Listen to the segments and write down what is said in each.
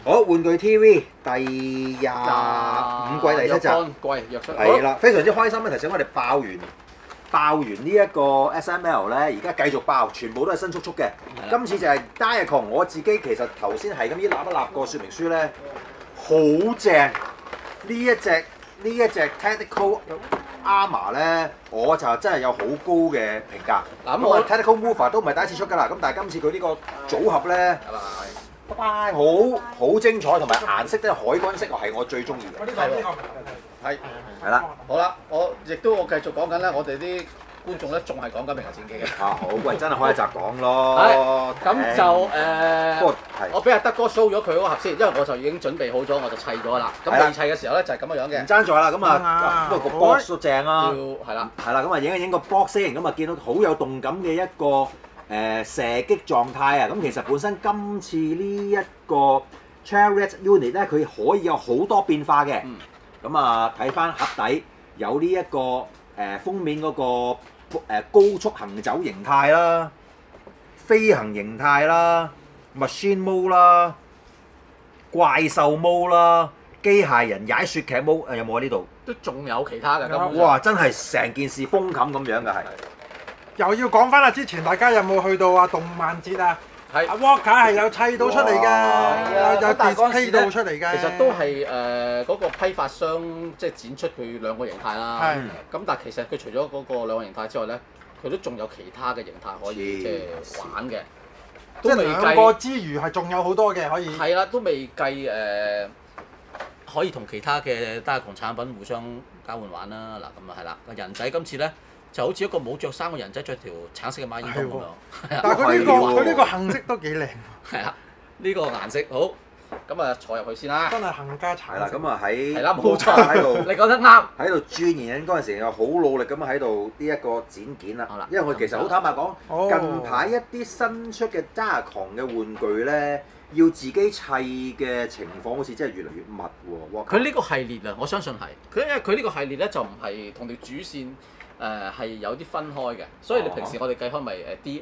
好，玩具 TV 第25季第7集， 約出係啦，非常之開心咧！提醒我哋爆完呢一個 SML 咧，而家繼續爆，全部都係新速嘅。今次就係 Diacon，我自己其實頭先係咁依立一立個說明書咧，好正！呢一隻 Tactical Armor 咧，我就真係有好高嘅評價。咁我 Tactical Mover 都唔係第一次出㗎啦，咁但係今次佢呢個組合咧，拜拜，好精彩，同埋顏色都係海軍色，係我最中意嘅。係啦， 好啦，我繼續講緊咧，我哋啲觀眾咧仲係講緊《明日戰記》嘅。 好，喂，真係開一集講咯。 係，咁就不過我俾阿德哥 show 咗佢嗰個盒先，因為我就已經準備好咗，我就砌咗啦。咁未砌嘅時候咧就係咁嘅樣嘅。 唔爭在啦，咁啊，不過個 box 都正啊。 係啦， 咁啊影一影個 box 先，咁啊見到好有動感嘅一個射擊狀態啊！咁其實本身今次呢一個 Chariot Unit 咧，佢可以有好多變化嘅。咁啊睇翻盒底有呢一個封面嗰個高速行走形態啦、飛行形態啦、Machine Mode 啦、怪獸 Mode 啦、機械人踩雪屐 Mode 有冇啊？呢度都仲有其他嘅。 哇！真係成件事封冚咁樣嘅係。 又要講翻啦，之前大家有冇去到啊動漫節啊？ 係。 阿 Walker 係有砌到出嚟㗎，有 display 到出嚟㗎。 其實都係嗰個批發商即係展出佢兩個形態啦。 係。 咁但係其實佢除咗嗰個兩個形態之外咧，佢都仲有其他嘅形態可以即係玩嘅。 即係兩個之餘係仲有好多嘅可以。 係啦，都未計可以同其他嘅Diacon產品互相交換玩啦。嗱咁啊係啦，個人仔今次咧。就好似一個冇着衫嘅人仔着條橙色嘅孖煙筒咁樣， 但係佢呢個杏色都幾靚。 係啊，呢個顏色好，咁啊坐入去先啦。 真係杏加橙。 係啦，咁啊喺係啦，冇錯喺度。 你講得啱。 喺度鑽研緊嗰陣時，又好努力咁喺度呢一個剪件啦。因為我其實好坦白講，近排一啲新出嘅Diacon嘅玩具咧，要自己砌嘅情況好似真係越嚟越密喎。 佢呢個系列啊，我相信係，因為佢呢個系列咧就唔係同條主線。係有啲分開嘅，所以你平時我哋計開咪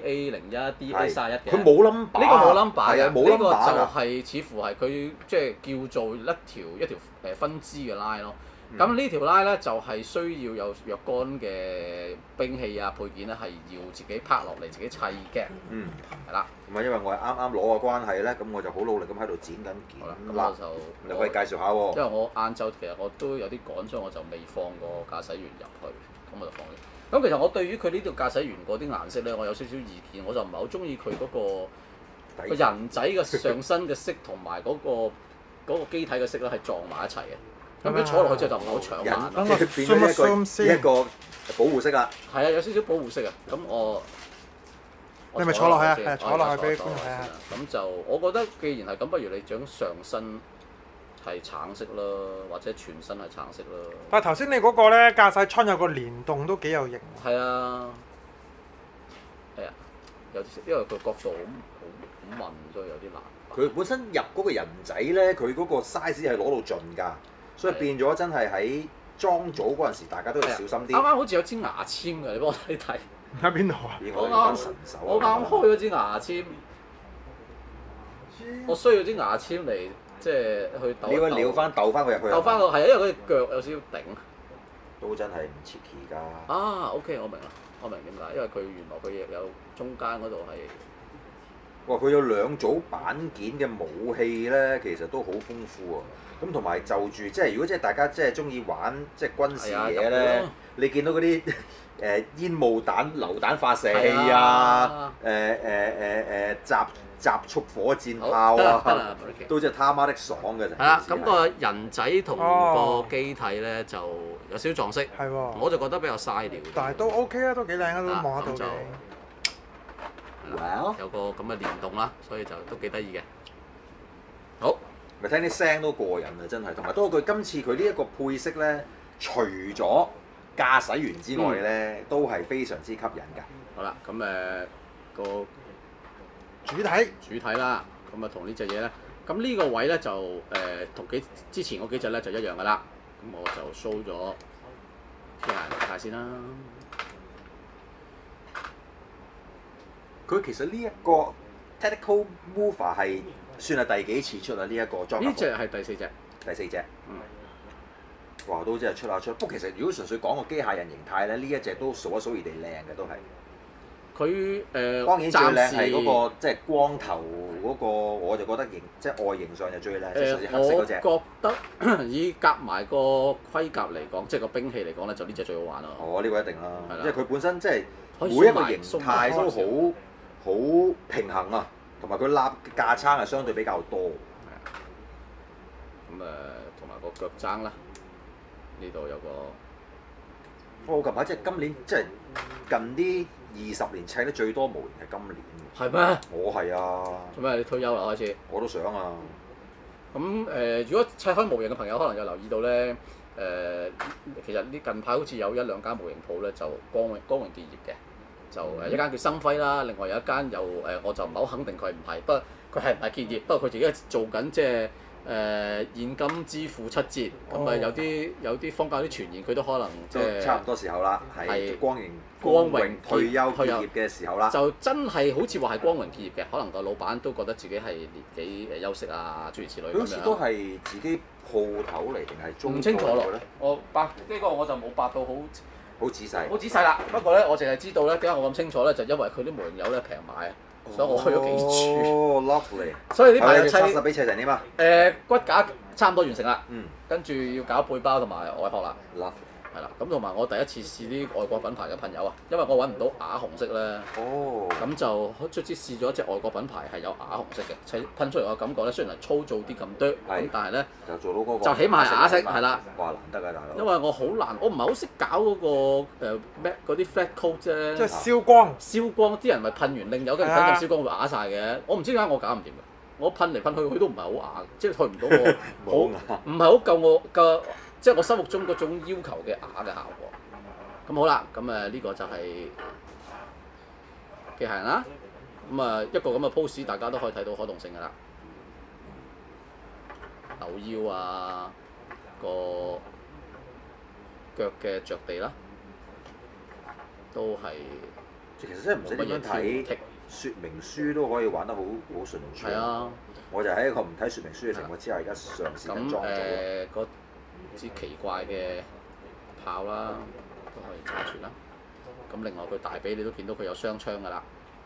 DA01、DA31嘅。 佢冇 number。 呢個冇 number 嘅， 冇 number 呢個就係似乎係佢即係叫做一條分支嘅 line 咯。咁呢條 line 咧就係需要有若干嘅兵器啊配件咧，係要自己拍落嚟自己砌嘅。係啦。 咁啊，因為我係啱啱攞嘅關係咧，咁我就好努力咁喺度剪緊件。 好啦，咁我就你可以介紹下喎。 因為我晏晝其實我都有啲趕，所以我就未放個駕駛員入去。咁我就放咗。咁其實我對於佢呢條駕駛員嗰啲顏色咧，我有少少意見，我就唔係好中意佢嗰個人仔嘅上身嘅色同埋嗰個機體嘅色咧係撞埋一齊嘅。咁一坐落去之後就唔係好搶眼。 即係變咗一個保護色啦。 係啊，有少少保護色啊。咁你咪坐落去啊？係坐落去俾觀眾睇下。 咁就我覺得，既然係咁，不如你將上身係橙色啦，或者全身係橙色啦。 但係頭先你嗰個咧駕駛艙有個連動都幾有型。 係啊，係啊，有啲因為佢角度好問，所以有啲難。 佢本身入嗰個人仔咧，佢嗰個 size 係攞到盡㗎，所以變咗真係喺裝組嗰陣時，大家都要小心啲。 啱啱好似有支牙籤㗎，你幫我睇睇。 喺邊度啊？ 我啱開咗支牙籤，我需要支牙籤嚟。即係去鬥鬥翻佢入去。 鬥翻個係啊，因為佢隻腳有少少頂。 都真係唔切忌㗎。 OK， 我明啦，我明點解，因為佢原來佢亦有中間嗰度係。 哇！佢有兩組板件嘅武器咧，其實都好豐富啊。咁同埋就住即係如果即係大家即係中意玩即係軍事嘢咧，你見到嗰啲煙霧彈、榴彈發射器啊，集束火箭炮啊，都真係他媽的爽嘅啫。 係啦，咁個人仔同個機體咧就有少少撞色， 係喎， 我就覺得比較嘥料。 但係都 OK 啊，都幾靚啊，都望得到嘅。 有個咁嘅連動啦，所以就都幾得意嘅。好， 咪聽啲聲都過癮啊！真係，同埋多句今次佢呢一個配色咧，除咗駕駛員之外咧，都係非常之吸引㗎。 好啦，咁個主體啦，咁啊同呢隻嘢咧，咁呢個位咧就同之前嗰幾隻咧就一樣㗎啦。咁我就 show 咗機械人形態先啦。 佢其實呢一個 Tactical Mover 係算係第幾次出啊？呢一個裝甲服呢隻係第4隻。 第4隻。 嗯。 哇！都真係出下出，不過其實如果純粹講個機械人形態咧，呢一隻都數一數二地靚嘅都係。 佢當然最靚係嗰個即係光頭嗰個，我就覺得即係外形上就最靚，即係純粹黑色嗰隻。 我覺得以夾埋個盔甲嚟講，即係個兵器嚟講咧，就呢隻最好玩咯。 哦，呢個一定啦， 係啦因為佢本身即係可以每一個形態都鬆好平衡啊，同埋佢立架撐係相對比較多。 咁同埋個腳踭啦，呢度有個。 我近排即係今年即係近啲20年砌得最多模型係今年。 係咩？ 我係啊。 做咩？你退休啦開始？ 我都想啊。 咁如果砌開模型嘅朋友可能有留意到咧，其實呢近排好似有1、2間模型鋪咧，就光榮結業嘅，就一間叫生輝啦，另外有一間又我就唔係好肯定佢唔係，不過佢係唔係結業，不過佢自己做緊即係。現金支付7折，咁有啲坊間啲傳言，佢都可能即係差唔多時候啦，係光榮退休結業嘅時候啦。 就真係好似話係光榮結業嘅，可能個老闆都覺得自己係年紀休息啊，諸如此類咁樣。 佢好似都係自己鋪頭嚟定係租？ 唔清楚咯，我呢個我就冇八到好仔細。 好仔細啦，不過咧我淨係知道咧點解我咁清楚咧，就因為佢啲模型友咧平買。所以我去咗幾處。 哦 lovely。 所以呢排砌實俾砌成點啊？ 骨架差唔多完成啦。 嗯。 跟住要搞背包同埋外殼啦。 Lovely。 係啦，咁同埋我第一次試啲外國品牌嘅朋友啊，因為我揾唔到啞紅色咧。 哦。咁就卒之試咗隻外國品牌係有啞紅色嘅，砌噴出嚟嘅感覺咧，雖然係粗糙啲咁多，咁但係咧就做到嗰個。 就起碼係啞色係啦。 哇，難得啊，大佬。 因為我好難，我唔係好識搞嗰個咩嗰啲 flat coat 啫。 即係燒光。 燒光啲人咪噴完另有跟住噴咁燒光會啞晒嘅，我唔知點解我搞唔掂嘅。我噴嚟噴去佢都唔係好啞，即係去唔到我好唔係好夠我嘅，即係我心目中嗰種要求嘅啞嘅效果。咁好啦，咁呢個就係機械人啦。咁一個咁嘅 pose 大家都可以睇到可動性㗎啦。扭腰啊，個腳嘅着地啦，都係其實真係唔使點樣睇説明書都可以玩得好順暢。係啊， 我就喺一個唔睇説明書嘅情況之下，而家嘗試緊裝咗。 嗰支奇怪嘅炮啦，都可以揸住啦。咁另外佢大髀你都見到佢有雙槍㗎啦。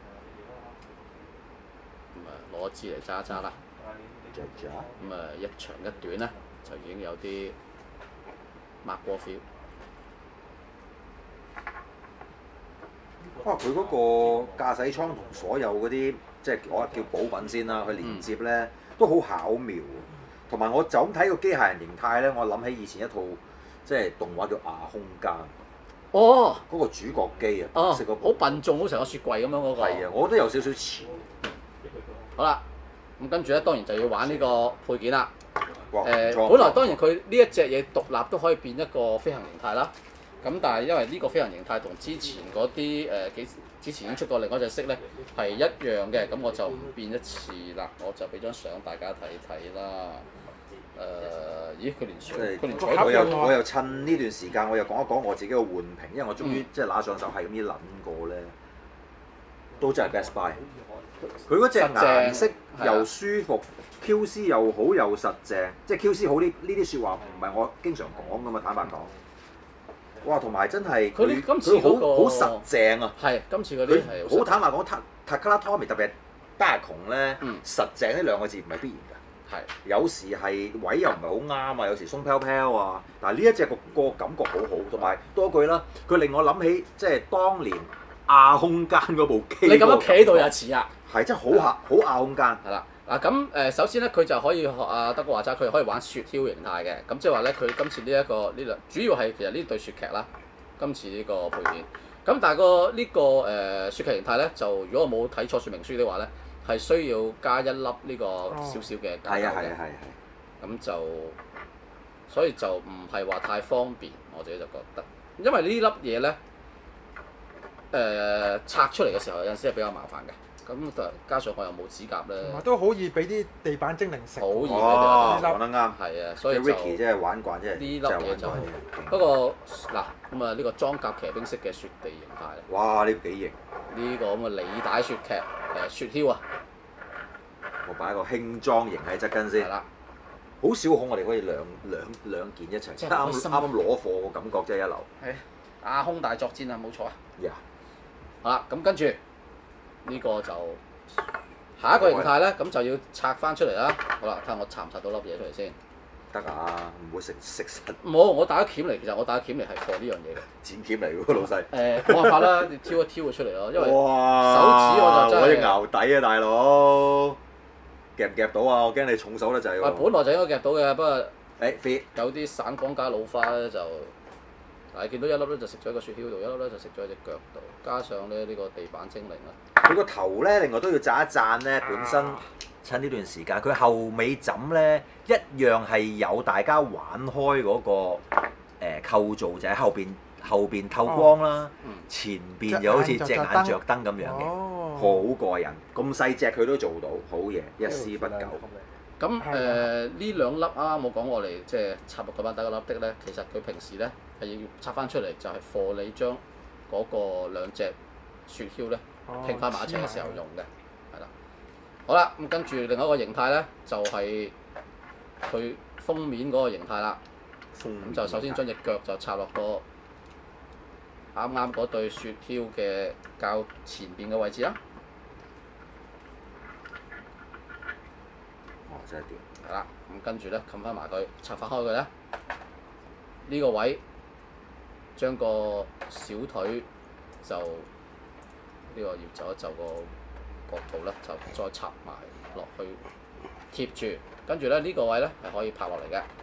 咁攞一支嚟揸一揸啦。咁一長一短咧，就已經有啲抹過 feel。 哇！佢嗰個駕駛艙同所有嗰啲即係我叫補品先啦，佢連接咧都好巧妙。同埋我就咁睇個機械人形態咧，我諗起以前一套即係動畫叫《亞空間》。 哦。嗰個主角機啊， 哦，好笨重，好成個雪櫃咁樣嗰個。 係啊，我覺得有少少似。 好啦。咁跟住咧，當然就要玩呢個配件啦。 本來當然佢呢一隻嘢獨立都可以變一個飛行形態啦。咁但係因為呢個飛行形態同之前嗰啲之前已經出過另外一隻色咧係一樣嘅，咁我就唔變一次啦。我就俾張相大家睇睇啦。咦？佢連水， 我又趁呢段時間，我又講一講我自己嘅玩評，因為我終於即係拿上手係咁樣諗過咧，都真係 best buy。佢嗰隻顏色又舒服 ，QC 又好又實淨，即係 QC 好呢啲説話唔係我經常講噶嘛，坦白講。哇，同埋真係佢好實淨啊！ 係今次嗰啲係好坦白講，Takara Tomy 特別係 Diacon 咧，實淨呢兩個字唔係必然㗎。 係有時係位又唔係好啱啊，有時鬆飄飄啊。但係呢一隻個感覺好好，同埋多句啦，佢令我諗起即係當年亞空間嗰部機。 你咁樣企喺度又似啊！ 係真係好亞空間。 係啦，嗱咁首先咧，佢就可以學阿德哥話齋，佢可以玩雪橇形態嘅。咁即係話咧，佢今次呢兩主要係其實呢對雪屐啦，今次呢個配件。咁但係呢個雪屐形態咧，就如果我冇睇錯說明書的話咧，係需要加一粒呢個少少嘅架構嘅。係。咁就所以就唔係話太方便，我自己就覺得，因為呢粒嘢咧拆出嚟嘅時候有陣時係比較麻煩嘅。咁加上我又冇指甲咧， 都好易俾啲地板精靈食。 好易嘅，講得啱。 係啊，所以 Ricky 真係玩慣，真係呢粒嘢就不過嗱咁呢個裝甲騎兵式嘅雪地形態。 哇！呢個幾型。 呢個咁嘅履帶雪屐雪橇啊， 我擺個輕裝型喺側跟先。 係啦， 好少可我哋可以兩件一齊， 即係啱開心啱攞貨個感覺真係一流。 係亞空大作戰啊，冇錯啊。 呀！ 好啦，咁跟住呢個就下一個形態咧，咁就要拆翻出嚟啦。好啦，睇下我拆唔拆到粒嘢出嚟先。 得啊，唔會食實冇，我打咗鉗嚟，其實我打咗鉗嚟係放呢樣嘢嘅。 剪鉗嚟喎，老細。 冇辦法啦，你挑一挑佢出嚟咯，因為哇！ 手指我就真係我隻牛底啊，大佬！夾唔夾到啊？我驚你重手得滯喎。 本來就應該夾到嘅，不過 fit 有啲散光加老花咧就，但係見到一粒咧就食咗喺個雪橇度，一粒咧就食咗喺隻腳度，加上咧呢個地板精靈啦。 佢個頭咧，另外都要讚一讚咧，本身趁呢段時間，佢後尾枕咧一樣係有大家玩開嗰個構造，就喺後邊透光啦，前邊又好似隻眼着燈咁樣嘅，好過癮。咁細隻佢都做到，好嘢，一絲不苟。 咁呢兩粒啱啱冇講我哋即係插落個板底嗰粒的咧，其實佢平時咧係要拆翻出嚟，就係貨你將嗰個兩隻雪橇咧拼翻埋一齊嘅時候用嘅，係啦。好啦，咁跟住另一個形態咧就係佢封面嗰個形態啦。咁就首先將隻腳就插落個啱啱嗰對雪橇嘅較前邊嘅位置啦。 哦，真係掂！ 係啦，咁跟住咧冚翻埋佢，拆翻開佢咧。呢個位將個小腿就呢個要就一就個角度咧，就再插埋落去貼住，跟住咧呢個位咧係可以拍落嚟嘅。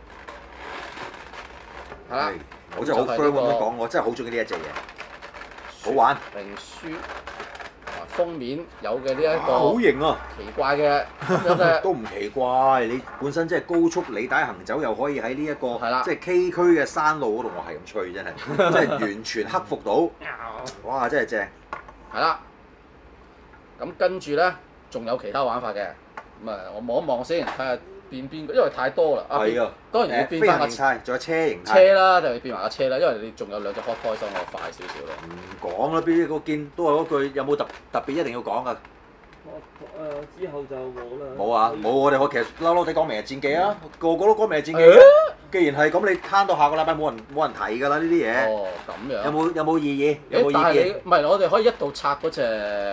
係啦， 我真係好 firm 咁樣講，我真係好中意呢一隻嘢，好玩。 明書封面有嘅呢一個好型啊！ 奇怪嘅咁樣嘅都唔奇怪，你本身即係高速履帶行走，又可以喺呢一個係啦即係崎嶇嘅山路嗰度，我係咁吹真係，即係完全克服到。哇！真係正。 係啦，咁跟住咧仲有其他玩法嘅，咁啊我望一望先，睇下變邊個，因為太多啦。 係啊， 當然要變翻個飛行形態，仲有車形態。 車啦，就要變埋個車啦，因為你仲有兩隻 hot toy，所以我快少少咯。 唔講啦，邊個見都係嗰句，有冇特別一定要講噶？ 之後就冇啦。 冇啊，冇我哋其實嬲嬲地講明日戰記啊，個個都講明日戰記。既然係咁，你攤到下個禮拜冇人睇㗎啦呢啲嘢。 哦，咁樣。 有冇異議？有冇但係意見？ 你唔係我哋可以一度拆嗰隻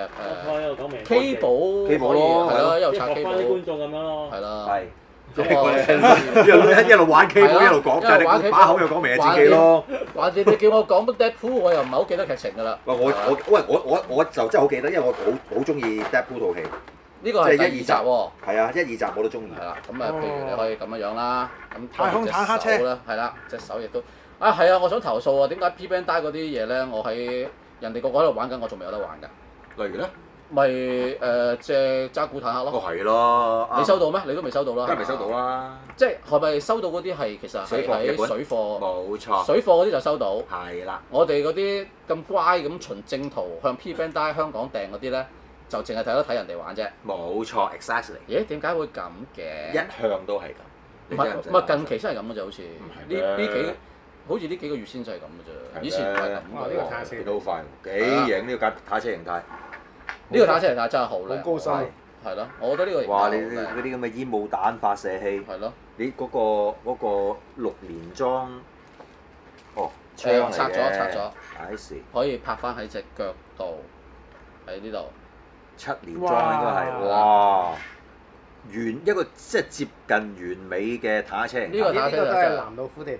K 寶， 咯， 係咯，一路即拆係 K 寶， 學翻啲觀眾咁樣咯。 係啦。 係。 咁一路玩 K 寶一路講，但係你把口又講明日戰記咯。 橫掂你叫我講 Deadpool，我又唔係好記得劇情㗎啦。 我就真係好記得，因為我好中意 Deadpool 套戲。 呢個係第二集喎。 係啊，1、2集我都中意。 係啦，咁啊，譬如你可以咁樣樣啦，咁太空坦克車啦，係啦，隻手亦都係啊！我想投訴啊，點解 P Bandai 嗰啲嘢咧，我喺人哋個個喺度玩緊，我仲未有得玩㗎？ 例如咧？ 咪隻揸古坦克咯。 係咯。 你收到咩？你都未收到啦。 梗係未收到啦。 即係係咪收到嗰啲係其實係喺水貨？ 冇錯。 水貨嗰啲就收到。 係啦。 我哋嗰啲咁乖咁循正途向 P Bandai 香港訂嗰啲咧，就淨係睇得睇人哋玩啫。 冇錯 ，exactly。 咦？點解會咁嘅？ 一向都係咁。 唔係近期先係咁嘅啫，好似呢幾好似呢幾個月先至係咁嘅啫。以前唔係咁嘅。 呢個太死變到好快，幾型呢個坦克車形態。 呢個坦克車形態真係好靚。 好高深。 係咯，我覺得呢個形態哇！你好靚。 嗰啲咁嘅煙霧彈發射器。 係咯。 你嗰個6連裝，哦，槍嚟嘅。 拆咗。 I see。 可以拍翻喺隻腳度，喺呢度。 7連裝應該係，哇！一個即係接近完美嘅坦克車型態。 呢個坦克車都係南道夫地台。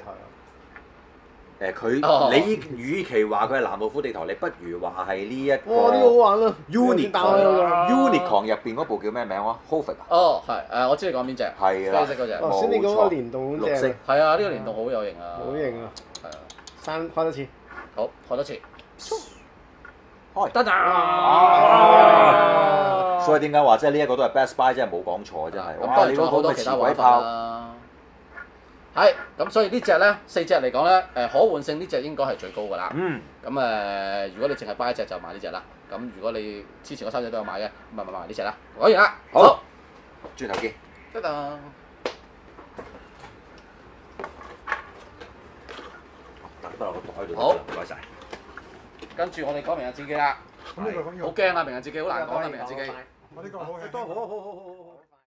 你與其話佢係南道夫地台，你不如話係呢一個。 哇！呢個好玩啊 Unicorn 入邊嗰部叫咩名啊 Hover 啊？ 哦，係我知你講邊隻。 係啦。 啡色嗰隻。 哦，先你嗰個連動嗰隻。 綠色。 係啊，呢個連動好有型啊。 好型啊！ 係啊。 開多次。 好，開多次。 開。 得所以點解話即係呢一個都係 Best Buy，真係冇講錯真係。 咁當然仲有好多其他玩法啦。係，咁所以呢隻咧4隻嚟講咧，可換性呢隻應該係最高㗎啦。咁如果你淨係 buy 一隻就買呢隻啦。咁如果你之前嗰3隻都有買嘅，咁咪買埋呢隻啦。講完啦。 好。轉頭見。 得啦。 đặt vào個袋度。 好， 唔該曬。 跟住我哋講明日戰記啦。 咁呢個好驚啊！明日戰記好難講啊！明日戰記。 我呢個好，好。